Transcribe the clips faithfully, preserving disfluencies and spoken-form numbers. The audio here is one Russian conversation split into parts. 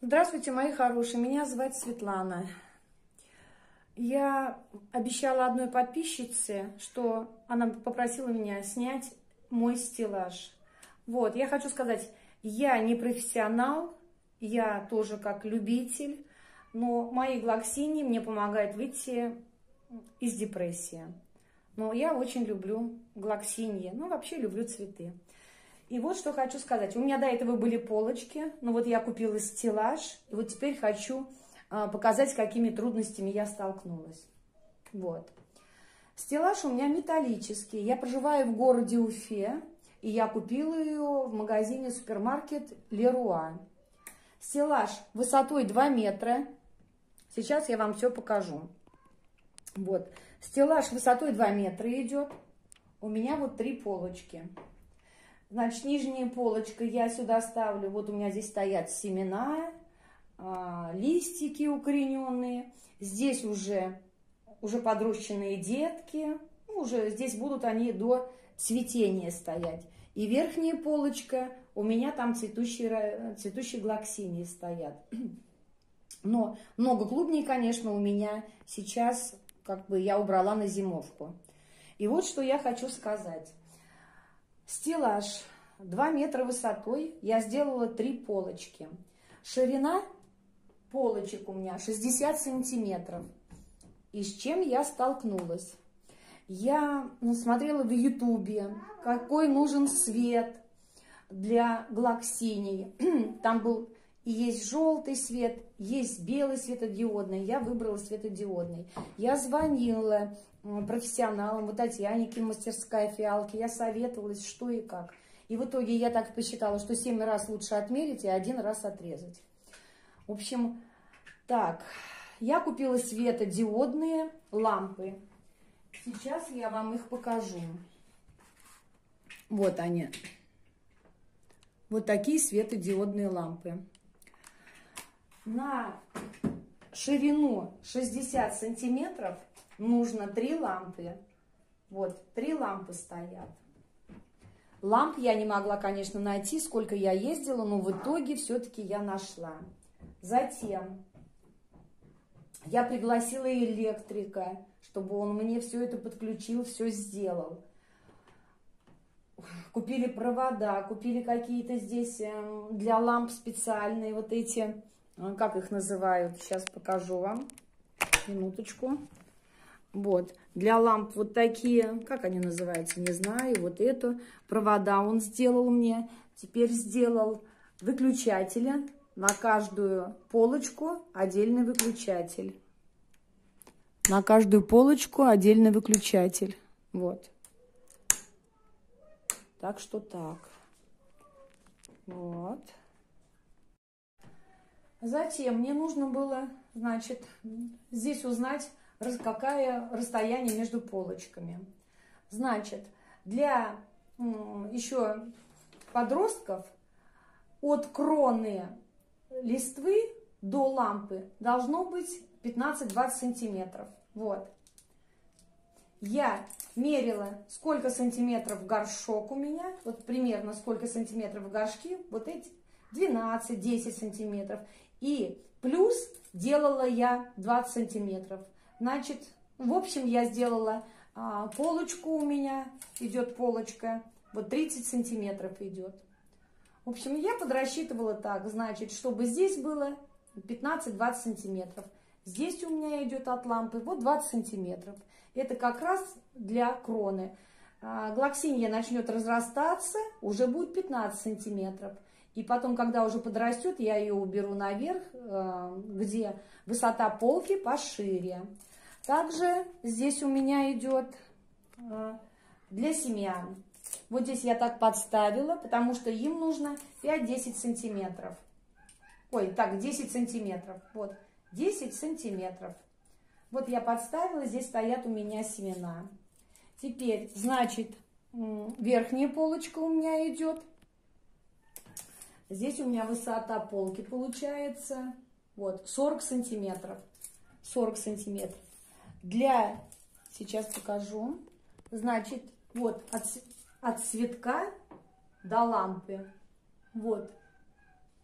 Здравствуйте, мои хорошие, меня зовут Светлана. Я обещала одной подписчице, что она попросила меня снять мой стеллаж. Вот, я хочу сказать, я не профессионал, я тоже как любитель, но мои глоксини мне помогают выйти из депрессии. Но я очень люблю глоксиньи, ну вообще люблю цветы. И вот что хочу сказать. У меня до этого были полочки, но вот я купила стеллаж, и вот теперь хочу а, показать, с какими трудностями я столкнулась. Вот. Стеллаж у меня металлический. Я проживаю в городе Уфе, и я купила ее в магазине супермаркет Леруа. Стеллаж высотой два метра. Сейчас я вам все покажу. Вот. Стеллаж высотой два метра идет. У меня вот три полочки. Значит, нижняя полочка я сюда ставлю. Вот у меня здесь стоят семена, листики укорененные. Здесь уже, уже подрощенные детки. Ну, уже здесь будут они до цветения стоять. И верхняя полочка, у меня там цветущие, цветущие глоксинии стоят. Но много клубней, конечно, у меня сейчас как бы я убрала на зимовку. И вот что я хочу сказать. Стеллаж два метра высотой, я сделала три полочки. Ширина полочек у меня шестьдесят сантиметров. И с чем я столкнулась? Я смотрела в ютубе, какой нужен свет для глоксиний. Там был и есть желтый свет, есть белый светодиодный. Я выбрала светодиодный. Я звонила профессионалам, вот Татьяне, мастерская фиалки, я советовалась, что и как. И в итоге я так посчитала, что семь раз лучше отмерить и один раз отрезать. В общем, так, я купила светодиодные лампы. Сейчас я вам их покажу. Вот они. Вот такие светодиодные лампы. На ширину шестьдесят сантиметров нужно три лампы. Вот, три лампы стоят. Ламп я не могла, конечно, найти, сколько я ездила, но в итоге все-таки я нашла. Затем я пригласила электрика, чтобы он мне все это подключил, все сделал. Купили провода, купили какие-то здесь для ламп специальные, вот эти, как их называют, сейчас покажу вам, минуточку. Вот, для ламп вот такие, как они называются, не знаю, вот эту, провода он сделал мне. Теперь сделал выключатели, на каждую полочку отдельный выключатель. На каждую полочку отдельный выключатель, вот. Так что так, вот. Затем мне нужно было, значит, здесь узнать, какое расстояние между полочками. Значит, для еще подростков от кроны листвы до лампы должно быть пятнадцать-двадцать сантиметров. Вот. Я мерила, сколько сантиметров горшок у меня. Вот примерно сколько сантиметров в горшке. Вот эти двенадцать-десять сантиметров. И плюс делала я двадцать сантиметров. Значит, в общем, я сделала а, полочку у меня, идет полочка, вот тридцать сантиметров идет. В общем, я подрасчитывала так, значит, чтобы здесь было пятнадцать-двадцать сантиметров. Здесь у меня идет от лампы вот двадцать сантиметров. Это как раз для кроны. А, глоксинья начнет разрастаться, уже будет пятнадцать сантиметров. И потом, когда уже подрастет, я ее уберу наверх, где высота полки пошире. Также здесь у меня идет для семян. Вот здесь я так подставила, потому что им нужно пять-десять сантиметров. Ой, так, десять сантиметров. Вот, десять сантиметров. Вот я подставила, здесь стоят у меня семена. Теперь, значит, верхняя полочка у меня идет. Здесь у меня высота полки получается, вот, сорок сантиметров. сорок сантиметров. Для, сейчас покажу, значит, вот, от, от цветка до лампы, вот,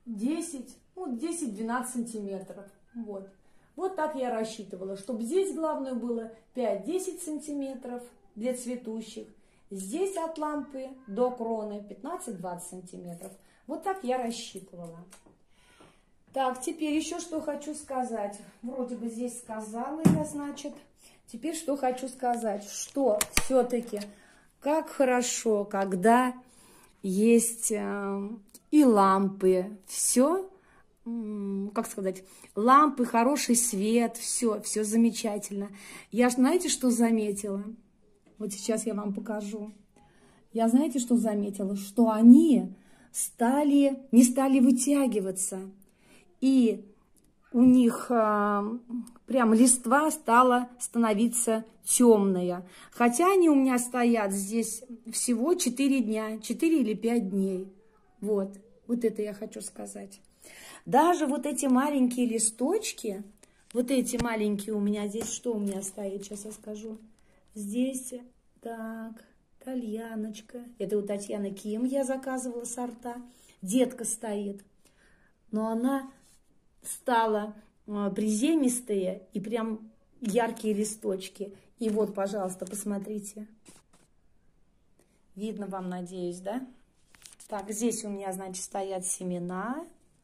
десять, ну, десять-двенадцать сантиметров. Вот. Вот так я рассчитывала, чтобы здесь главное было пять-десять сантиметров для цветущих. Здесь от лампы до кроны пятнадцать-двадцать сантиметров. Вот так я рассчитывала. Так, теперь еще что хочу сказать. Вроде бы здесь сказала я, значит. Теперь что хочу сказать, что все-таки как хорошо, когда есть э, и лампы, все, э, как сказать, лампы, хороший свет, все, все замечательно. Я, знаете, что заметила? Вот сейчас я вам покажу. Я, знаете, что заметила? Что они стали, не стали вытягиваться. И у них а, прям листва стала становиться темная. Хотя они у меня стоят здесь всего четыре дня, четыре или пять дней. Вот, вот это я хочу сказать. Даже вот эти маленькие листочки, вот эти маленькие у меня здесь, что у меня стоит, сейчас я скажу. Здесь, так, Тальяночка. Это у Татьяны Ким я заказывала сорта. Детка стоит. Но она стала приземистые и прям яркие листочки. И вот, пожалуйста, посмотрите. Видно вам, надеюсь, да? Так, здесь у меня, значит, стоят семена.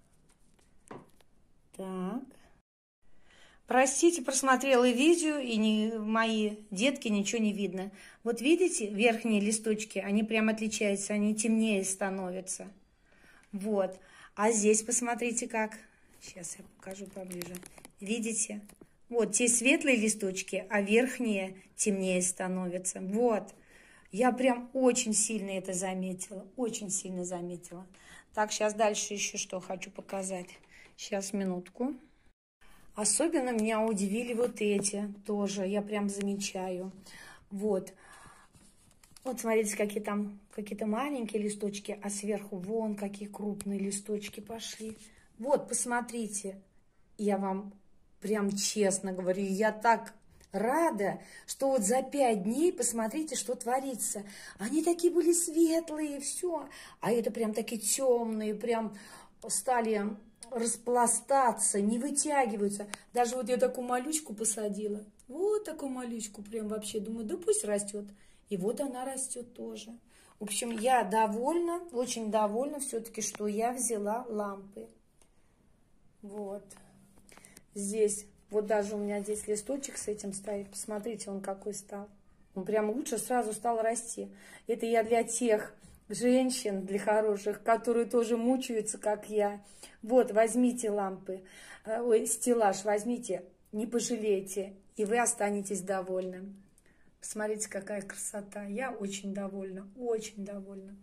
Так. Простите, просмотрела видео, и не, мои детки ничего не видно. Вот видите, верхние листочки, они прям отличаются, они темнее становятся. Вот. А здесь посмотрите как. Сейчас я покажу поближе. Видите? Вот те светлые листочки, а верхние темнее становятся. Вот. Я прям очень сильно это заметила. Очень сильно заметила. Так, сейчас дальше еще что хочу показать. Сейчас, минутку. Особенно меня удивили вот эти тоже. Я прям замечаю. Вот. Вот смотрите, какие там какие-то маленькие листочки, а сверху вон какие крупные листочки пошли. Вот, посмотрите, я вам прям честно говорю, я так рада, что вот за пять дней, посмотрите, что творится. Они такие были светлые, все, а это прям такие темные, прям стали распластаться, не вытягиваются. Даже вот я такую малючку посадила, вот такую малючку, прям вообще думаю, да пусть растет. И вот она растет тоже. В общем, я довольна, очень довольна все-таки, что я взяла лампы. Вот. Здесь, вот даже у меня здесь листочек с этим стоит. Посмотрите, он какой стал. Он прям лучше сразу стал расти. Это я для тех женщин, для хороших, которые тоже мучаются, как я. Вот, возьмите лампы, ой, стеллаж возьмите, не пожалейте, и вы останетесь довольны. Смотрите, какая красота. Я очень довольна, очень довольна.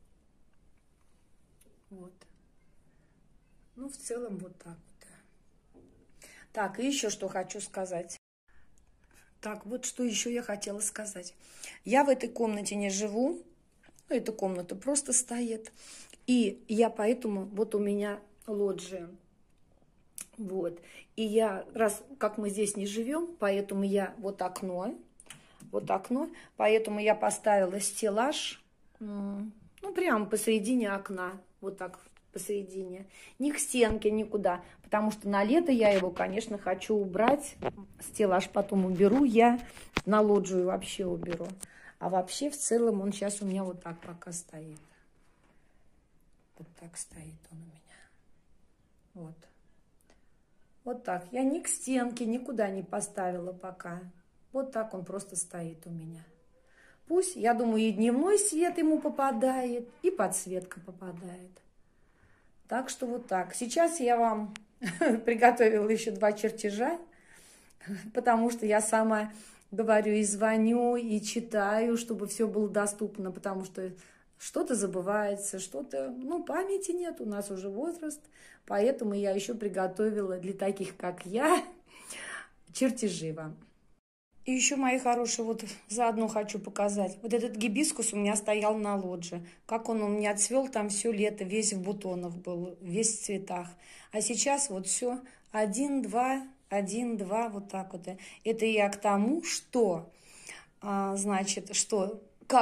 Вот. Ну, в целом, вот так вот. Так, и еще что хочу сказать. Так, вот что еще я хотела сказать. Я в этой комнате не живу. Ну, эта комната просто стоит. И я поэтому, вот у меня лоджия. Вот. И я, раз, как мы здесь не живем, поэтому я вот окно, вот окно, поэтому я поставила стеллаж, ну, прямо посередине окна, вот так посередине, ни к стенке, никуда, потому что на лето я его, конечно, хочу убрать, стеллаж потом уберу, я на лоджию вообще уберу, а вообще в целом он сейчас у меня вот так пока стоит, вот так стоит он у меня, вот, вот так, я ни к стенке, никуда не поставила пока. Вот так он просто стоит у меня. Пусть, я думаю, и дневной свет ему попадает, и подсветка попадает. Так что вот так. Сейчас я вам приготовила еще два чертежа, потому что я сама говорю и звоню, и читаю, чтобы все было доступно, потому что что-то забывается, что-то, ну, памяти нет, у нас уже возраст, поэтому я еще приготовила для таких, как я, чертежи вам. И еще, мои хорошие, вот заодно хочу показать. Вот этот гибискус у меня стоял на лоджии. Как он у меня цвел там все лето, весь в бутонах был, весь в цветах. А сейчас вот все один, два, один, два, вот так вот. Это я к тому, что, а, значит, что, как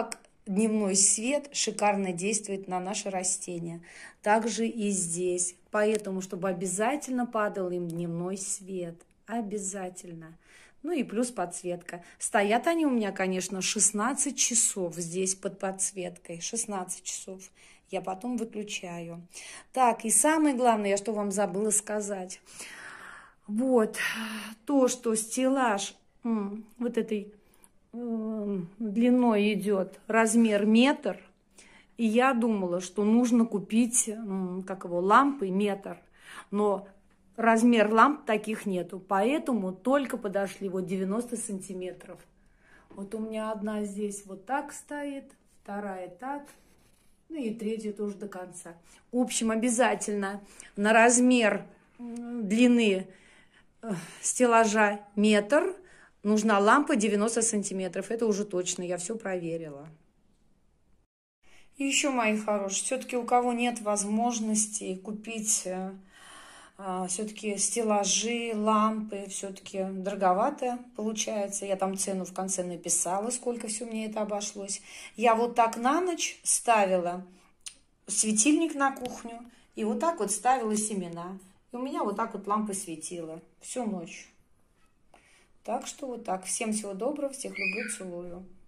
дневной свет шикарно действует на наши растения. Также и здесь. Поэтому, чтобы обязательно падал им дневной свет. Обязательно. Ну и плюс подсветка. Стоят они у меня, конечно, шестнадцать часов здесь под подсветкой. шестнадцать часов. Я потом выключаю. Так, и самое главное, я что вам забыла сказать. Вот, то, что стеллаж вот этой длиной идет размер метр, и я думала, что нужно купить, как его, лампы метр, но размер ламп таких нету, поэтому только подошли вот девяносто сантиметров. Вот у меня одна здесь вот так стоит, вторая так, ну и третья тоже до конца. В общем, обязательно на размер длины стеллажа метр нужна лампа девяносто сантиметров. Это уже точно, я все проверила. И еще, мои хорошие, все-таки у кого нет возможности купить а, все-таки стеллажи, лампы, все-таки дороговато получается. Я там цену в конце написала, сколько все мне это обошлось. Я вот так на ночь ставила светильник на кухню и вот так вот ставила семена. И у меня вот так вот лампа светила всю ночь. Так что вот так. Всем всего доброго, всех люблю, целую.